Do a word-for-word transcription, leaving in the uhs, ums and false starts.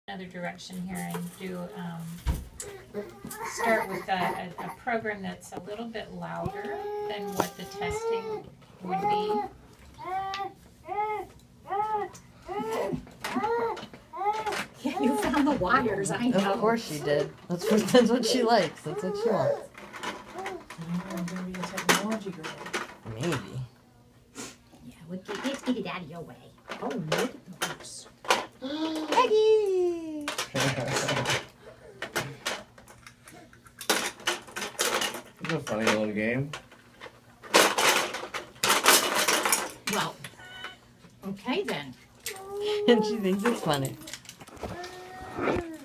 Another direction here and do um, start with a, a, a program that's a little bit louder than what the testing would be. Yeah, you found the wires, I know. Of course she did. That's what, that's what she likes. That's what she wants. I'm gonna be a technology girl. Maybe. Yeah, well, get, let's get it out of your way. Oh, look at the horse. Peggy! It's a funny little game. Well, okay then. And she thinks it's funny.